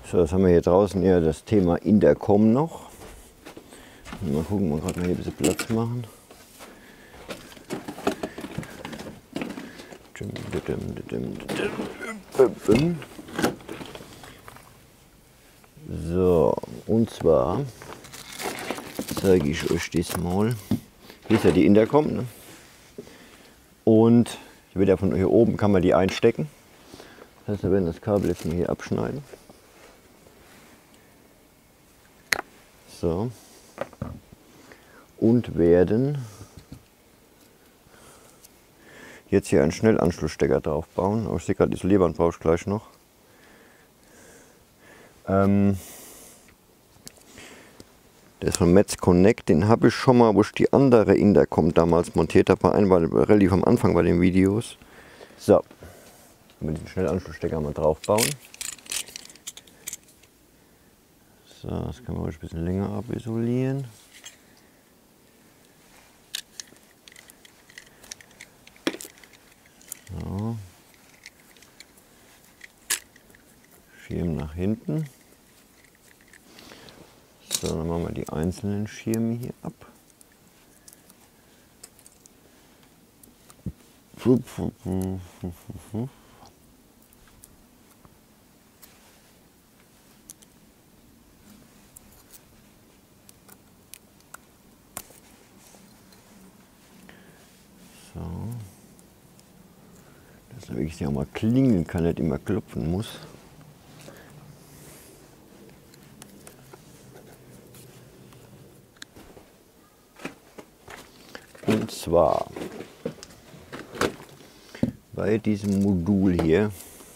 So, jetzt haben wir hier draußen eher das Thema Intercom noch. Mal gucken, wir gerade mal hier ein bisschen Platz machen. So, und zwar zeige ich euch das mal. Hier ist ja die Intercom, ne? Und wieder von hier oben kann man die einstecken. Das heißt, wir werden das Kabel jetzt mal hier abschneiden. So. Und werden jetzt hier einen Schnellanschlussstecker drauf bauen. Aber ich sehe gerade, Isolierband brauche ich gleich noch. Der ist von Metz Connect, den habe ich schon mal, wo ich die andere Intercom damals montiert habe, relativ am Anfang bei den Videos. So, mit den Schnellanschlussstecker mal drauf bauen. So, das können wir euch ein bisschen länger abisolieren. So. Schirm nach hinten. So, dann machen wir die einzelnen Schirme hier ab. So. Dass er wirklich auch mal klingeln kann, nicht immer klopfen muss. Und zwar bei diesem Modul hier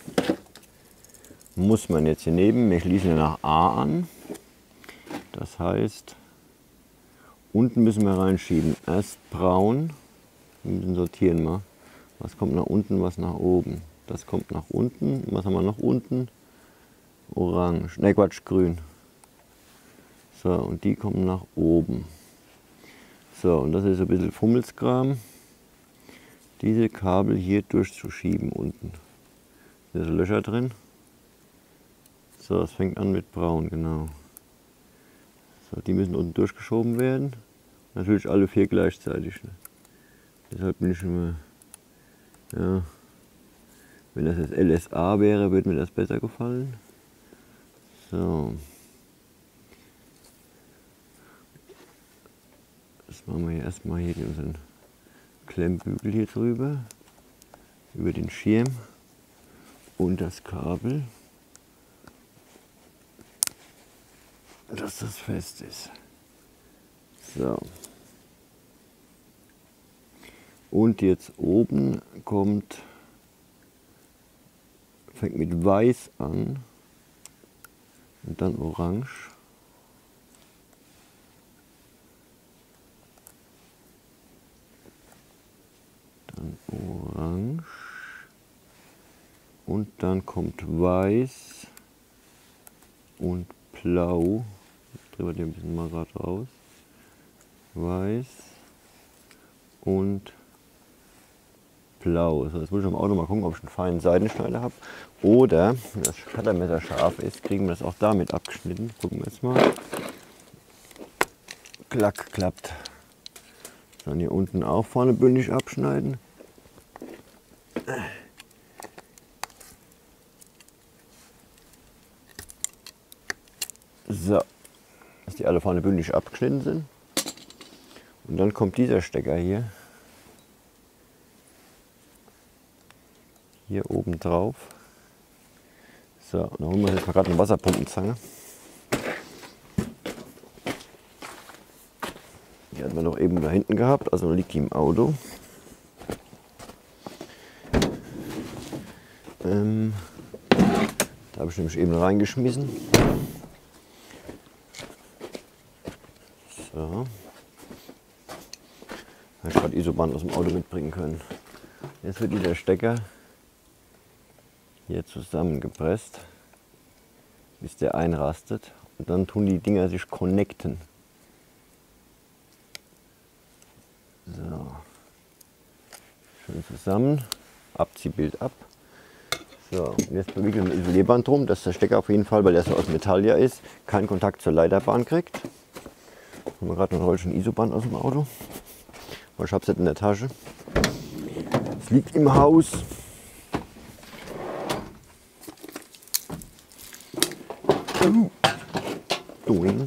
muss man jetzt hier neben, wir schließen ja nach A an. Das heißt, unten müssen wir reinschieben. Erst braun, wir müssen sortieren mal. Was kommt nach unten, was nach oben. Das kommt nach unten. Was haben wir noch unten? Orange, ne Quatsch, grün. So, und die kommen nach oben. So, und das ist ein bisschen Fummelskram. Diese Kabel hier durchzuschieben unten. Hier sind Löcher drin. So, es fängt an mit braun, genau. So, die müssen unten durchgeschoben werden. Natürlich alle 4 gleichzeitig. Ne? Deshalb bin ich immer, ja, wenn das jetzt LSA wäre, würde mir das besser gefallen. So. Das machen wir hier erstmal hier unseren Klemmbügel hier drüber, über den Schirm und das Kabel, dass das fest ist. So. Und jetzt oben fängt mit weiß an und dann orange. Dann orange und dann kommt weiß und blau. Ich drehe den ein bisschen mal gerade raus. Weiß und blau. So, jetzt muss ich am Auto mal gucken, ob ich einen feinen Seidenschneider habe. Oder, wenn das Cuttermesser scharf ist, kriegen wir das auch damit abgeschnitten. Gucken wir jetzt mal. Klack, klappt. Dann hier unten auch vorne bündig abschneiden. So, dass die alle vorne bündig abgeschnitten sind. Und dann kommt dieser Stecker hier oben drauf. So, und dann holen wir jetzt mal gerade eine Wasserpumpenzange. Die hatten wir noch eben da hinten gehabt, also liegt die im Auto. Da habe ich nämlich eben reingeschmissen. So. Habe ich gerade Isoband aus dem Auto mitbringen können. Jetzt wird dieser Stecker hier zusammengepresst, bis der einrastet. Und dann tun die Dinger sich connecten. So. Schön zusammen. Abziehbild ab. So, und jetzt bewegen wir ein Isolierband drum, dass der Stecker auf jeden Fall, weil der so aus Metall ja ist, keinen Kontakt zur Leiterbahn kriegt. Haben wir gerade noch ein Rollchen ISO-Band aus dem Auto. Aber ich habe es nicht in der Tasche. Es liegt im Haus. Doing.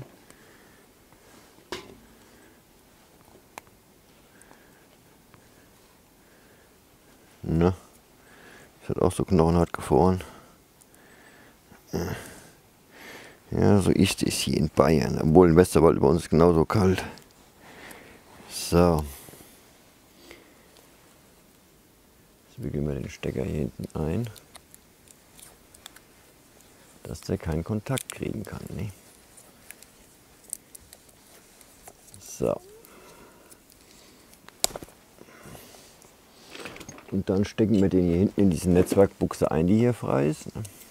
Na, das hat auch so knochenhart gefroren. Ja, so ist es hier in Bayern. Obwohl im Westerwald bei uns ist genauso kalt. So. Jetzt wickeln wir den Stecker hier hinten ein, dass der keinen Kontakt kriegen kann. Ne? So. Und dann stecken wir den hier hinten in diese Netzwerkbuchse ein, die hier frei ist.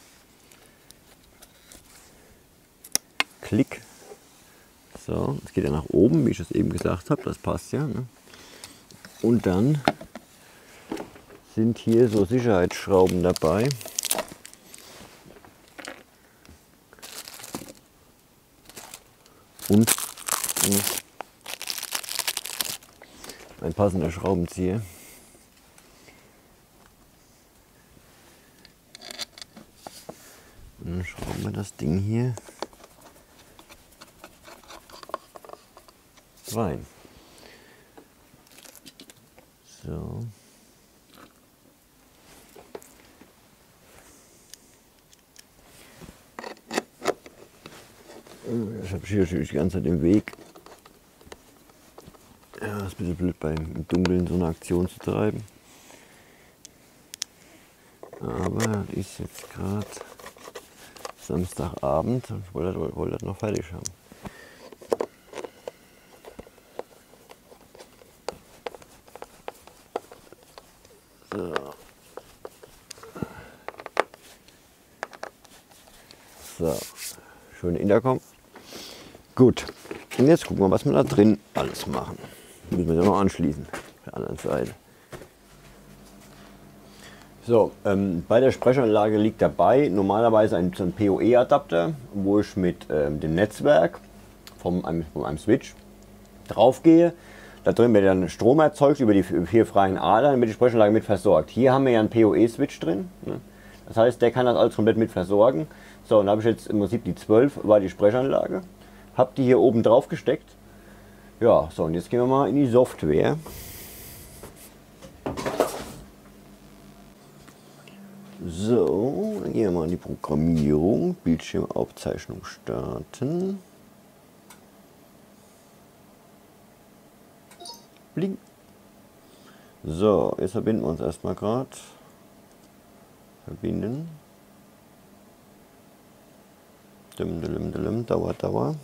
Klick. So, jetzt geht er nach oben, wie ich es eben gesagt habe, das passt ja. Ne? Und dann sind hier so Sicherheitsschrauben dabei. Und ein passender Schraubenzieher. Und dann schrauben wir das Ding hier rein. So. Ich habe hier natürlich die ganze Zeit im Weg. Ja, das ist ein bisschen blöd, im Dunkeln so eine Aktion zu treiben. Aber das ist jetzt gerade Samstagabend und ich wollte das noch fertig haben. So, schöne Intercom. Gut, und jetzt gucken wir, was wir da drin alles machen. Müssen wir ja noch anschließen, auf der anderen Seite. So, bei der Sprechanlage liegt dabei normalerweise ein PoE-Adapter, wo ich mit dem Netzwerk von einem Switch drauf gehe. Da drin wird dann Strom erzeugt über die 4 freien Adern, damit die Sprechanlage mit versorgt. Hier haben wir ja einen PoE-Switch drin. Ne? Das heißt, der kann das alles komplett mit versorgen. So, und da habe ich jetzt im Prinzip die 12 war die Sprechanlage. Habe die hier oben drauf gesteckt. Ja, so, und jetzt gehen wir mal in die Software. So, dann gehen wir mal in die Programmierung, Bildschirmaufzeichnung starten. Bling. So, jetzt verbinden wir uns erstmal gerade. Verbinden. Dauer.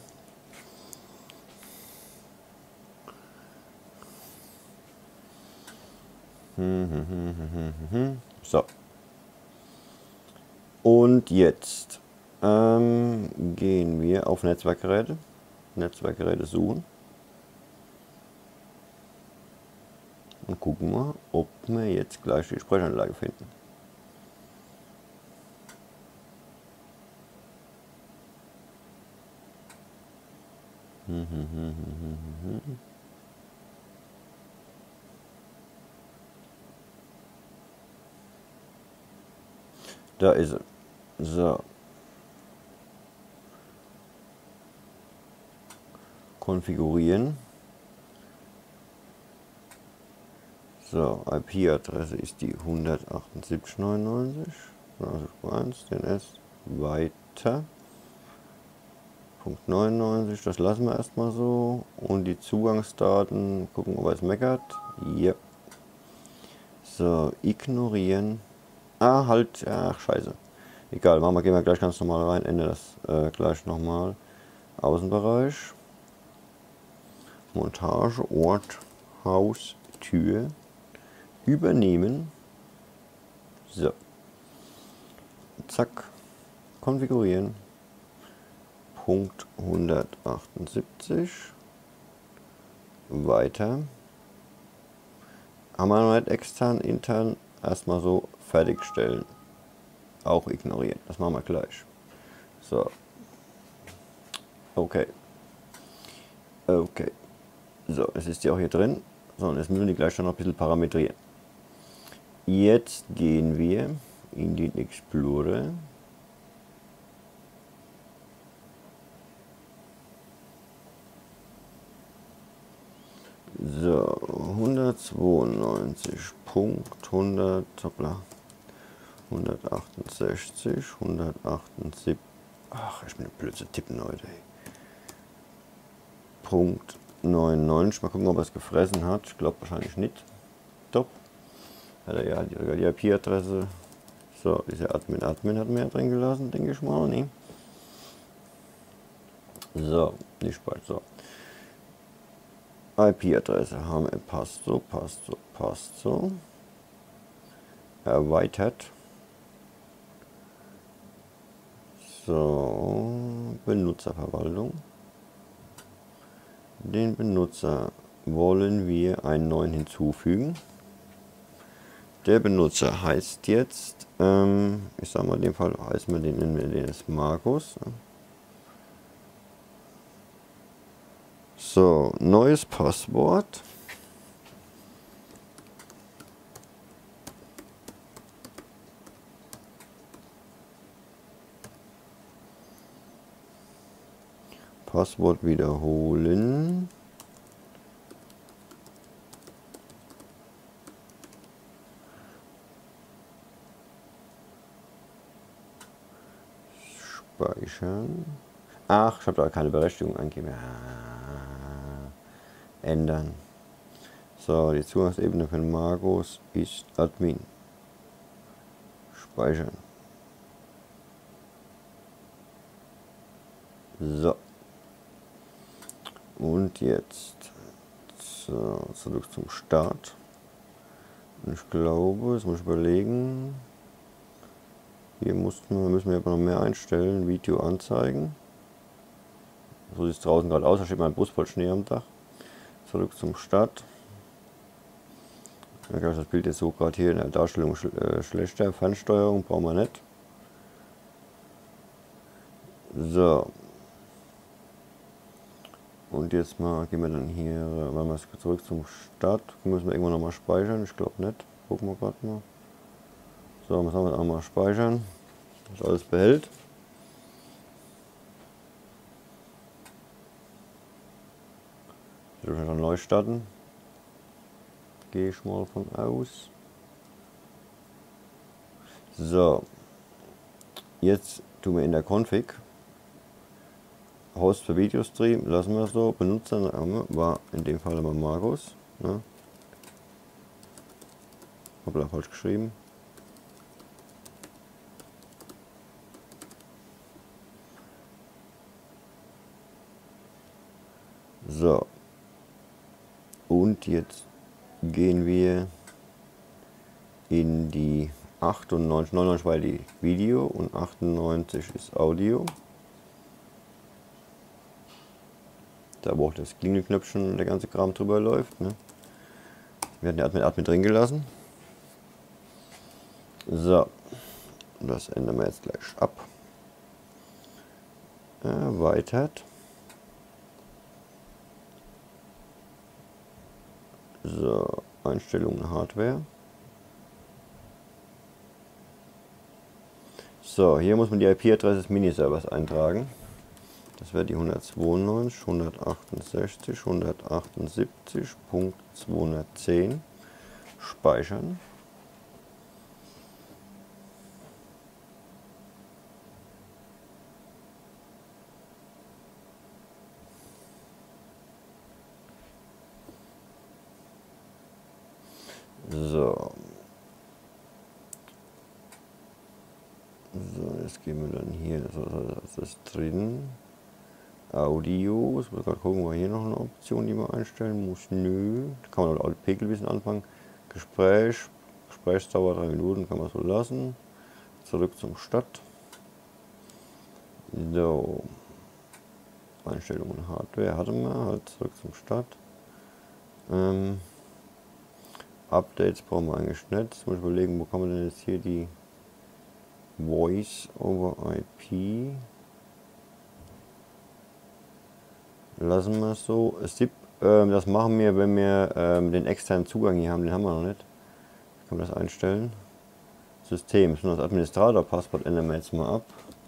So. Und jetzt gehen wir auf Netzwerkgeräte. Netzwerkgeräte suchen. Und gucken mal, ob wir jetzt gleich die Sprechanlage finden. Da ist er. So. Konfigurieren. So, IP-Adresse ist die 178.99. Also 1, DNS, weiter. Punkt 99, das lassen wir erstmal so. Und die Zugangsdaten, gucken, ob er es meckert. Ja. So, ignorieren. Ah, halt, ach scheiße. Egal, gehen wir gleich ganz normal rein, Ende das gleich nochmal. Außenbereich. Montage, Ort, Haus, Tür. Übernehmen. So. Zack. Konfigurieren. Punkt 178. Weiter. Haben wir noch nicht extern, intern. Erstmal so fertigstellen. Auch ignorieren. Das machen wir gleich. So. Okay. Okay. So, es ist ja auch hier drin. So, und jetzt müssen wir die gleich schon noch ein bisschen parametrieren. Jetzt gehen wir in den Explorer. So, 192.100, hoppla, 168, 178, ach, ich bin ein blöde Tippen heute, ey. Punkt 99, mal gucken, ob er es gefressen hat, ich glaube wahrscheinlich nicht. Top, hat er ja die IP-Adresse, so, diese Admin hat mir ja drin gelassen, denke ich mal, ne? So, nicht bald, so. IP-Adresse haben wir, passt so, passt so, passt so. Erweitert. So, Benutzerverwaltung. Den Benutzer wollen wir einen neuen hinzufügen. Der Benutzer heißt jetzt, ich sag mal in dem Fall heißen wir den ist Markus. So, neues Passwort. Passwort wiederholen. Speichern. Ach, ich habe da keine Berechtigung angegeben. Ändern. So, die Zugangsebene von Markus ist Admin. Speichern. So. Und jetzt so, zurück zum Start. Und ich glaube, jetzt muss ich überlegen. Hier müssen wir aber noch mehr einstellen. Video anzeigen. So sieht es draußen gerade aus. Da steht mein Bus voll Schnee am Dach. Zurück zum Start. Ja, das Bild ist so gerade hier in der Darstellung schlechter. Fernsteuerung brauchen wir nicht. So. Und jetzt mal gehen wir dann hier, wenn wir zurück zum Start, müssen wir irgendwann nochmal speichern. Ich glaube nicht. Gucken wir gerade mal. So, was haben wir einmal speichern. Das alles behält. Ich will schon neu starten. Gehe ich mal von aus. So. Jetzt tun wir in der Config. Host für Videostream, lassen wir es so. Benutzername war in dem Fall immer Markus. Ne? Hoppla, falsch geschrieben. So. Und jetzt gehen wir in die 98, 99 war die Video und 98 ist Audio. Da wo auch das Klingelknöpfchen und der ganze Kram drüber läuft. Ne? Wir hatten den Admin drin gelassen. So, das ändern wir jetzt gleich ab. Erweitert. So, Einstellungen Hardware. So, hier muss man die IP-Adresse des Miniservers eintragen. Das wäre die 192, 168, 178.210. Speichern. So. So, jetzt gehen wir dann hier, so, das ist drin. Audio, ich muss gerade gucken, war hier noch eine Option, die man einstellen muss. Nö, da kann man auch Pegel ein bisschen anfangen. Gesprächsdauer 3 Minuten, kann man so lassen. Zurück zum Start. So, Einstellungen Hardware hatten wir, halt zurück zum Start. Updates brauchen wir eigentlich nicht. Jetzt muss ich überlegen, wo kann man denn jetzt hier die Voice over IP. Lassen wir es so. SIP, das machen wir, wenn wir den externen Zugang hier haben. Den haben wir noch nicht. Kann man das einstellen? System. Das Administrator-Passwort ändern wir jetzt mal ab.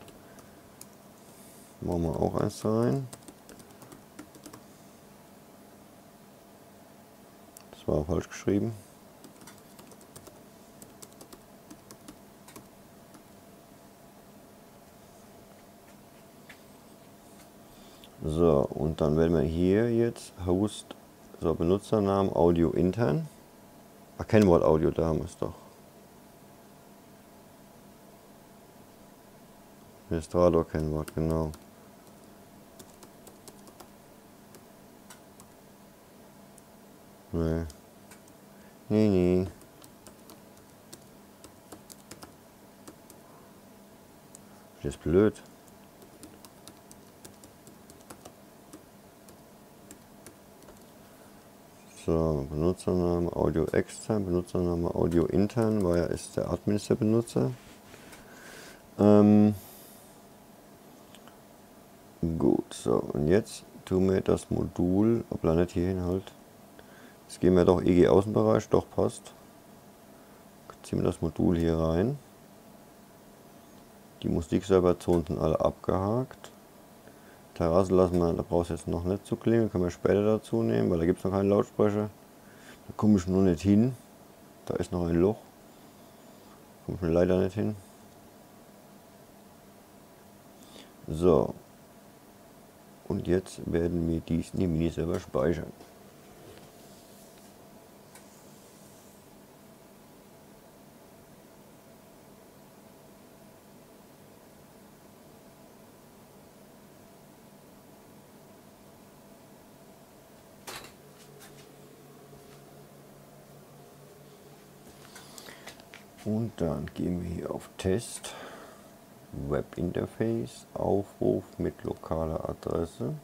Machen wir auch eins rein. Das war falsch geschrieben. So, und dann werden wir hier jetzt Host, so Benutzernamen, Audio intern. Ach, Kennwort Audio, da haben wir es doch. Administrator Kennwort, genau. Nee. Nee. Das ist blöd. So, Benutzername Audio extern, Benutzername Audio intern, weil er ist der Administrator-Benutzer. Gut, so, und jetzt tun wir das Modul, ob er nicht hier hin halt. Jetzt gehen wir doch EG Außenbereich, doch passt. Ziehen wir das Modul hier rein. Die Musikserverzonen sind alle abgehakt. Terrasse lassen wir, da brauchst du jetzt noch nicht zu klingeln, können wir später dazu nehmen, weil da gibt es noch keinen Lautsprecher. Da komme ich nur nicht hin. Da ist noch ein Loch. Da komme ich mir leider nicht hin. So. Und jetzt werden wir diesen im Miniserver speichern. Und dann gehen wir hier auf Test, Webinterface, Aufruf mit lokaler Adresse.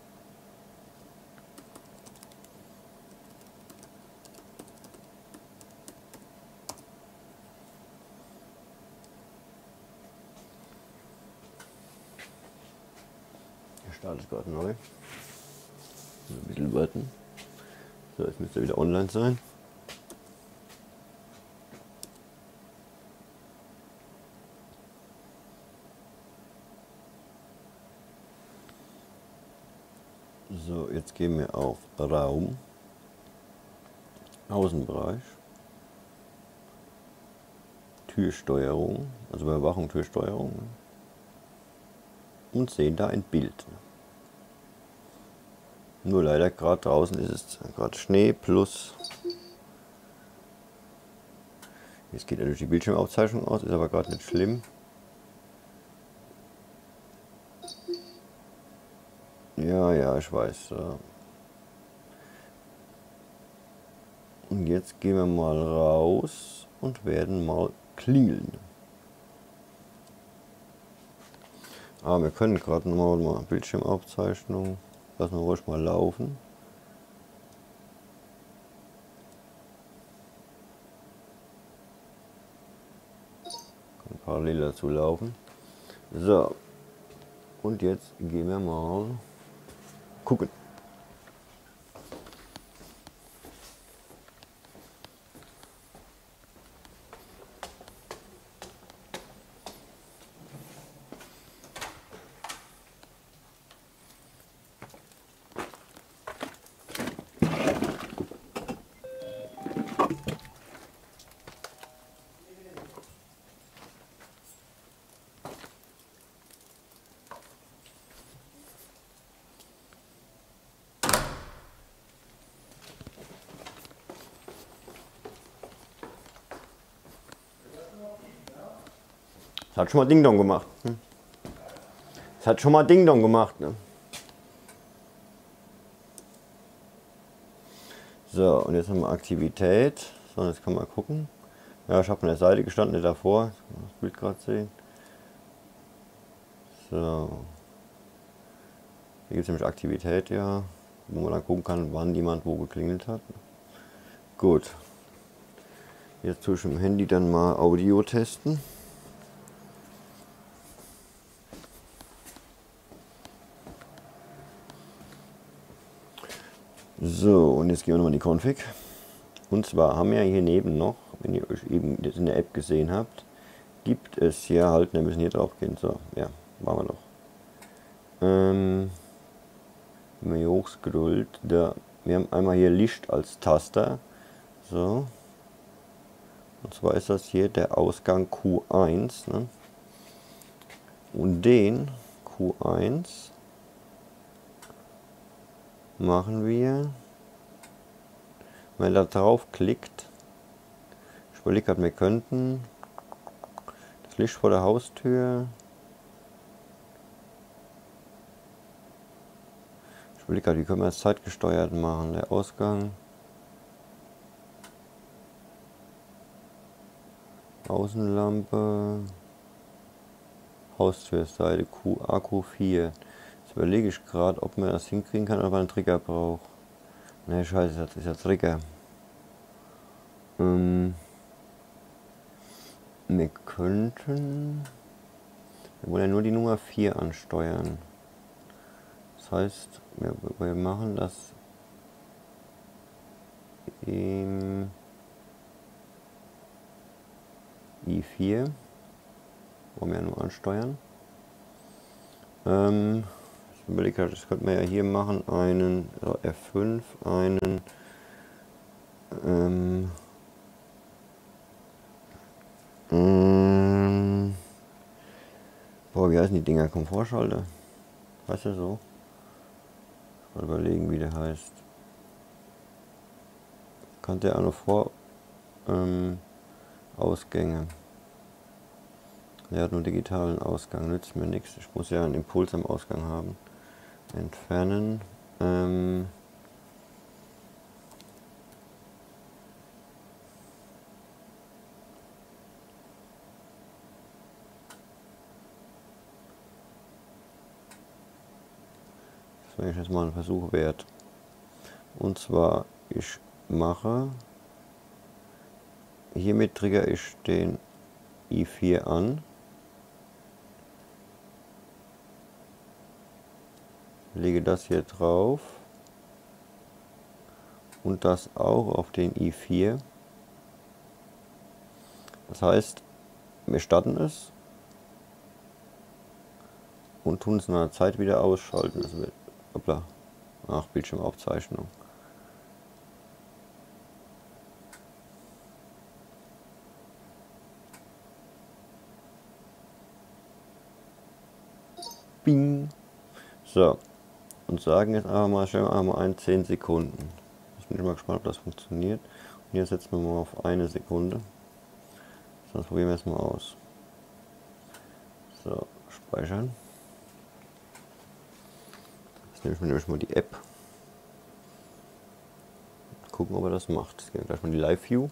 Der Start ist gerade neu. Ein bisschen warten. So, jetzt müsste er wieder online sein. So, jetzt gehen wir auf Raum, Außenbereich, Türsteuerung, also Überwachung, Türsteuerung und sehen da ein Bild. Nur leider gerade draußen ist es gerade Schnee plus, jetzt geht natürlich die Bildschirmaufzeichnung aus, ist aber gerade nicht schlimm. Ja, ich weiß. Und jetzt gehen wir mal raus und werden mal klingeln. Wir können gerade mal Bildschirmaufzeichnung, lassen wir ruhig mal laufen. Kann parallel dazu laufen. So, und jetzt gehen wir mal gucken. Das hat schon mal Ding Dong gemacht. Das hat schon mal Ding Dong gemacht. Ne? So, und jetzt haben wir Aktivität. So, jetzt kann man gucken. Ja, ich habe an der Seite gestanden, nicht davor. Das Bild gerade sehen. So. Hier gibt es nämlich Aktivität, ja, wo man dann gucken kann, wann jemand wo geklingelt hat. Gut. Jetzt tue ich im Handy dann mal Audio testen. So, und jetzt gehen wir nochmal in die Config. Und zwar haben wir hier neben noch, wenn ihr euch eben jetzt in der App gesehen habt, gibt es hier halt, wir müssen hier drauf gehen. So, ja, machen wir noch. Wenn man hier hochscrollt, da, wir haben einmal hier Licht als Taster. So. Und zwar ist das hier der Ausgang Q1. Ne? Und den Q1 machen wir, wenn er da drauf klickt. Ich überlege gerade, wir könnten das Licht vor der Haustür. Ich überlege gerade, wie können wir das zeitgesteuert machen? Der Ausgang. Außenlampe. Haustürseite AQ4. Jetzt überlege ich gerade, ob man das hinkriegen kann, oder man einen Trigger braucht. Ne, scheiße, das ist ja Trigger. Wir könnten. Wir wollen ja nur die Nummer 4 ansteuern. Das heißt, wir machen das im i4. Wollen wir ja nur ansteuern. Ich überlege, das könnten wir ja hier machen, einen F5, einen boah, wie heißen die Dinger? Komfortschalter? Weißt du so? Mal überlegen, wie der heißt. Kann der auch noch vor Ausgänge? Der hat nur digitalen Ausgang, nützt mir nichts. Ich muss ja einen Impuls am Ausgang haben. Entfernen. Das wäre jetzt mal ein Versuch wert. Und zwar, ich mache, hiermit trigger ich den i4 an. Lege das hier drauf und das auch auf den i4. Das heißt, wir starten es und tun es nach einer Zeit wieder ausschalten. Das wird, hoppla, ach, Bildschirmaufzeichnung. Bing. So. Und sagen jetzt einfach mal, stellen wir einfach mal ein 10 Sekunden. Jetzt bin ich mal gespannt, ob das funktioniert. Und hier setzen wir mal auf 1 Sekunde. Sonst probieren wir es mal aus. So, speichern. Jetzt nehme ich mir nämlich mal die App. Gucken, ob er das macht. Jetzt gehen wir gleich mal in die Live-View.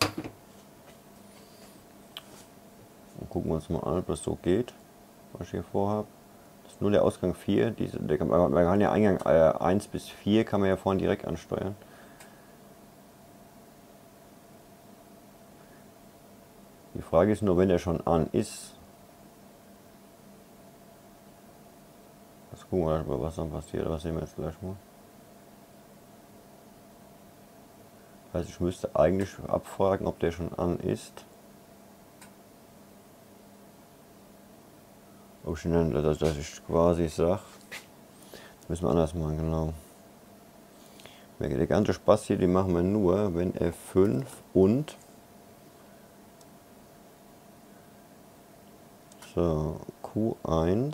Und gucken wir uns mal an, ob das so geht, was ich hier vorhabe. Nur der Ausgang 4, man kann ja Eingang 1 bis 4 kann man ja vorhin direkt ansteuern. Die Frage ist nur, wenn der schon an ist. Das gucken wir mal, was dann passiert, was sehen wir jetzt gleich mal. Das heißt, ich müsste eigentlich abfragen, ob der schon an ist. Ob ich dann, dass ich quasi sage, müssen wir anders machen, genau. Der ganze Spaß hier, den machen wir nur, wenn F5 und so Q1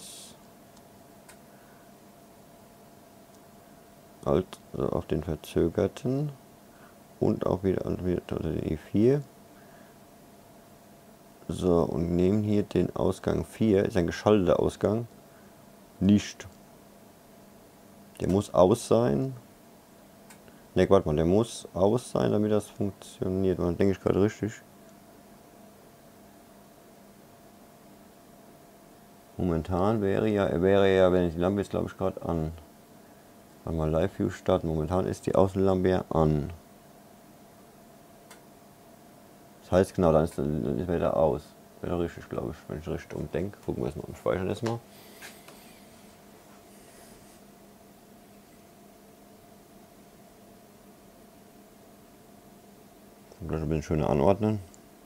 halt also auf den verzögerten und auch wieder den E4. So, und nehmen hier den Ausgang 4, ist ein geschalteter Ausgang, nicht. Der muss aus sein. Ne, warte mal, der muss aus sein, damit das funktioniert. Und dann denke ich gerade richtig. Momentan wäre ja, wenn die Lampe ist, glaube ich, gerade an. Warte mal, Live-View starten. Momentan ist die Außenlampe ja an. Das heißt genau, dann ist wieder aus. Wäre richtig, glaube ich, wenn ich richtig umdenke. Gucken wir es mal im Speichern erstmal. Gleich ein bisschen schöner anordnen.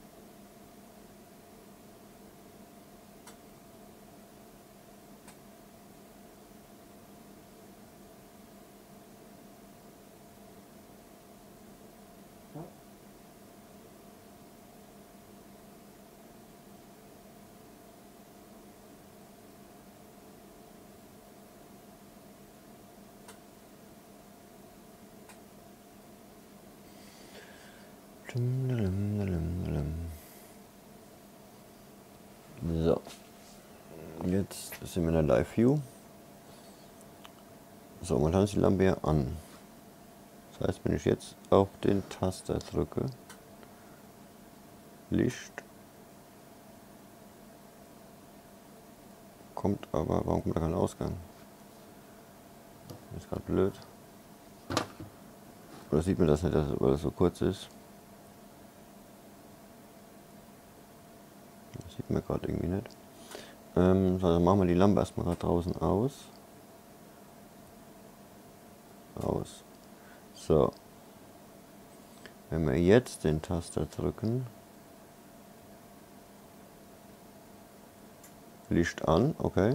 So, jetzt sind wir in der Live View. So, momentan ist die Lampe hier an. Das heißt, wenn ich jetzt auf den Taster drücke, Licht, kommt aber, warum kommt da kein Ausgang? Das ist gerade blöd. Oder sieht man das nicht, weil das so kurz ist? Das sieht man gerade irgendwie nicht. So, dann machen wir die Lampe erstmal da draußen aus. So. Wenn wir jetzt den Taster drücken, Licht an, okay.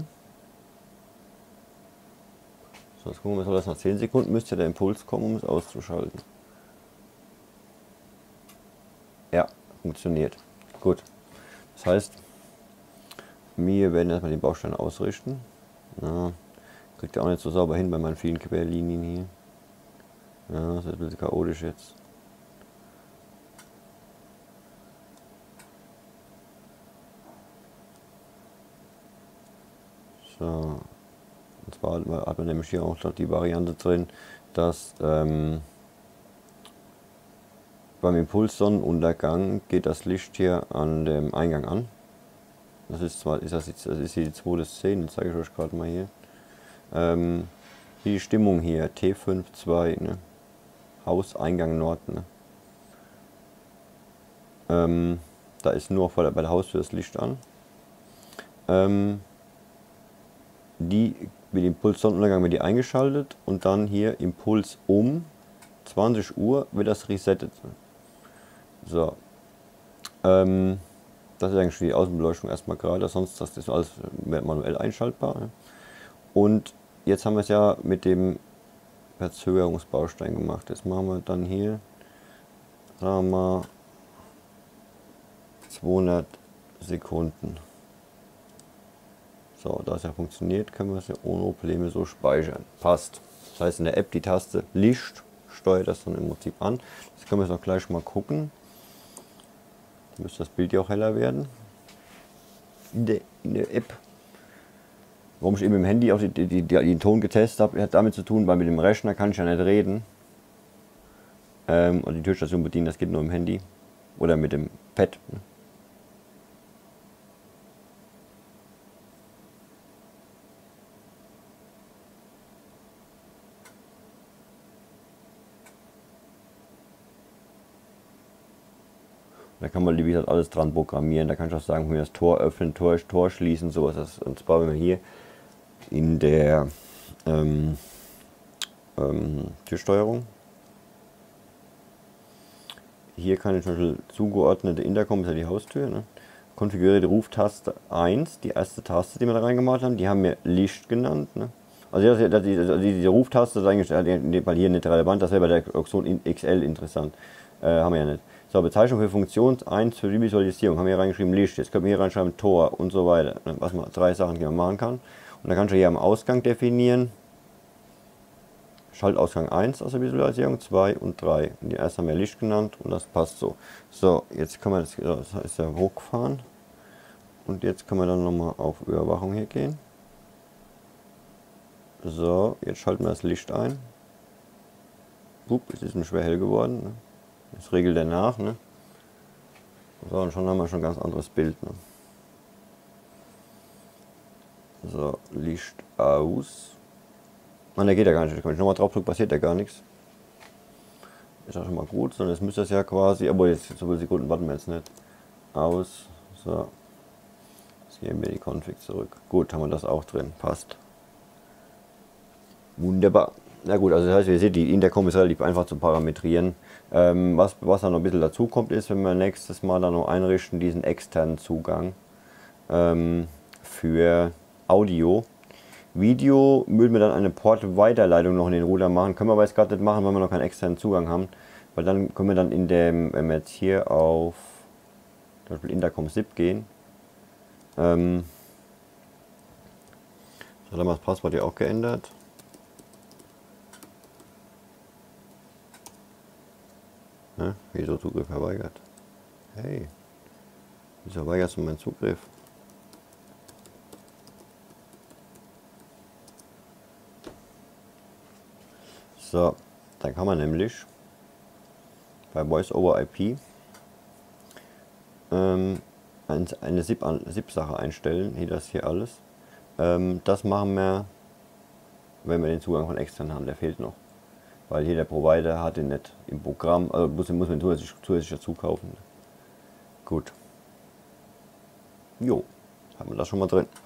So, jetzt gucken wir mal, nach 10 Sekunden müsste der Impuls kommen, um es auszuschalten. Ja, funktioniert. Gut. Das heißt, wir werden erstmal den Baustein ausrichten. Ja, kriegt er auch nicht so sauber hin bei meinen vielen Querlinien hier. Ja, das ist ein bisschen chaotisch jetzt. So. Und zwar hat man nämlich hier auch noch die Variante drin, dass beim Impulssonnenuntergang geht das Licht hier an dem Eingang an. Das ist zwar, das ist hier die zweite Szene, das zeige ich euch gerade mal hier. Die Stimmung hier, T52, ne? Hauseingang Nord. Ne? Da ist nur bei der Haustür das Licht an. Mit dem Impuls Sonnenuntergang wird die eingeschaltet und dann hier Impuls um 20 Uhr wird das resettet. So. Das ist eigentlich die Außenbeleuchtung erstmal gerade, sonst das ist alles manuell einschaltbar. Ne? Und jetzt haben wir es ja mit dem Verzögerungsbaustein gemacht. Jetzt machen wir dann hier, sagen wir mal, 200 Sekunden. So, da es ja funktioniert, können wir es ja ohne Probleme so speichern. Passt. Das heißt, in der App die Taste Licht steuert das dann im Prinzip an. Jetzt können wir es auch gleich mal gucken. Da müsste das Bild ja auch heller werden. In der App. Warum ich eben im Handy auch den Ton getestet habe, hat damit zu tun, weil mit dem Rechner kann ich ja nicht reden. Und die Türstation bedienen, das geht nur im Handy. Oder mit dem Pad. Da kann man, wie gesagt, alles dran programmieren. Da kann ich auch sagen, wir das Tor öffnen, Tor schließen, sowas. Und zwar, wenn wir hier in der Türsteuerung, hier kann ich zum Beispiel zugeordnete Intercom, ist ja die Haustür, ne? Konfiguriere die Ruftaste 1, die erste Taste, die wir da reingemacht haben, die haben wir Licht genannt. Ne? Also diese Ruftaste ist eigentlich weil hier nicht relevant, das wäre bei der Oxon XL interessant. Haben wir ja nicht. So, Bezeichnung für Funktion 1 für die Visualisierung. Haben wir hier reingeschrieben Licht. Jetzt können wir hier reinschreiben Tor und so weiter. Was man 3 Sachen, die man machen kann. Und dann kannst du hier am Ausgang definieren. Schaltausgang 1 aus der Visualisierung, 2 und 3. Und die erste haben wir Licht genannt und das passt so. So, jetzt können wir das ist ja hochgefahren. Und jetzt können wir dann nochmal auf Überwachung hier gehen. So, jetzt schalten wir das Licht ein. Es ist mir schwer hell geworden. Ne? Jetzt regelt er nach. Ne? So, und schon haben wir schon ein ganz anderes Bild. Ne? So, Licht aus. Nein, der geht ja gar nicht. Wenn ich nochmal drauf drücke, passiert ja gar nichts. Ist auch schon mal gut, sondern jetzt müsste das ja quasi, aber jetzt so viele Sekunden warten wir jetzt nicht. Aus. So. Jetzt gehen wir in die Config zurück. Gut, haben wir das auch drin. Passt. Wunderbar. Na gut, also das heißt, ihr seht, die Intercom ist relativ einfach zu parametrieren. Was dann noch ein bisschen dazu kommt, ist, wenn wir nächstes Mal dann noch einrichten, diesen externen Zugang für Audio. Video würden wir dann eine Port-Weiterleitung noch in den Router machen. Können wir aber jetzt gerade nicht machen, weil wir noch keinen externen Zugang haben. Weil dann können wir dann in dem, wenn wir jetzt hier auf zum Beispiel Intercom SIP gehen, so, dann haben wir das Passwort hier auch geändert. Ne? Wieso Zugriff verweigert? Hey, wieso verweigerst du meinen Zugriff? So, dann kann man nämlich bei Voice over IP eine SIP-Sache einstellen, hier das hier alles. Das machen wir, wenn wir den Zugang von extern haben, der fehlt noch. Weil hier der Provider hat den nicht im Programm, also muss man zusätzlich dazu kaufen. Gut. Jo, haben wir das schon mal drin.